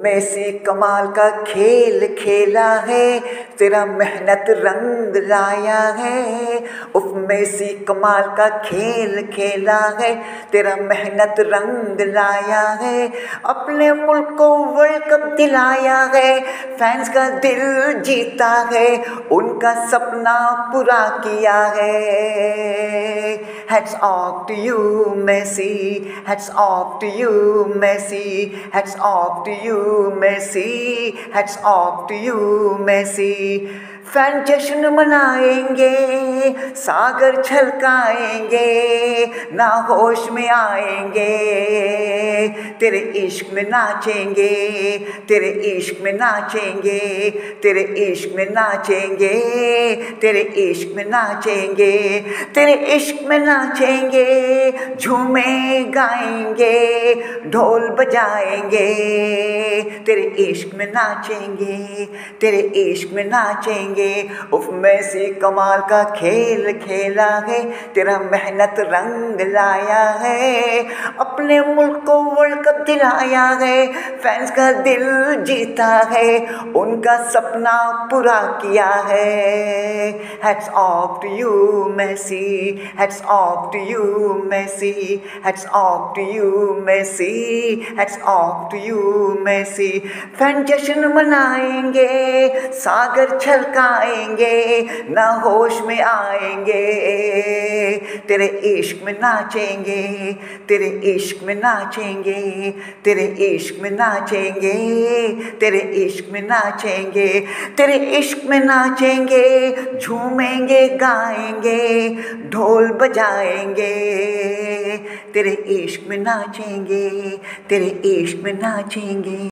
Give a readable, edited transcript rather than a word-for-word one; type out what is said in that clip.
Messi कमाल का खेल खेला है, तेरा मेहनत रंग लाया है। उफ मेसी कमाल का खेल खेला है, तेरा मेहनत रंग लाया है। अपने मुल्क को वर्ल्ड कप दिलाया है, फैंस का दिल जीता है, उनका सपना पूरा किया है। Hats off to you Messi, hats off to you Messi, hats off to you Messi, hats off to you Messi। Fan जश्न मनाएंगे, सागर छलकाएंगे, ना होश में आएंगे, तेरे इश्क में नाचेंगे, तेरे इश्क में नाचेंगे, तेरे इश्क में नाचेंगे, तेरे इश्क में नाचेंगे, तेरे इश्क में नाचेंगे, झूमे गाएंगे, ढोल बजाएंगे, तेरे इश्क में नाचेंगे, तेरे इश्क में नाचेंगे। उफ मेसी कमाल का खेल खेला है, तेरा मेहनत रंग लाया है। अपने मुल्क को वर्ल्ड कप दिलाया है, फैंस का दिल जीता है, उनका सपना पूरा किया है। Hats off to you Messi, hats off to you Messi, hats off to you Messi, hats off to you Messi। Fan जश्न मनाएंगे, सागर छलकाएंगे, ना होश में आएंगे, तेरे इश्क में नाचेंगे, तेरे इश्क में नाचेंगे, तेरे इश्क में नाचेंगे, तेरे इश्क में नाचेंगे, तेरे इश्क में नाचेंगे, झूमेंगे गाएंगे, ढोल बजाएंगे, तेरे इश्क में नाचेंगे, तेरे इश्क में नाचेंगे।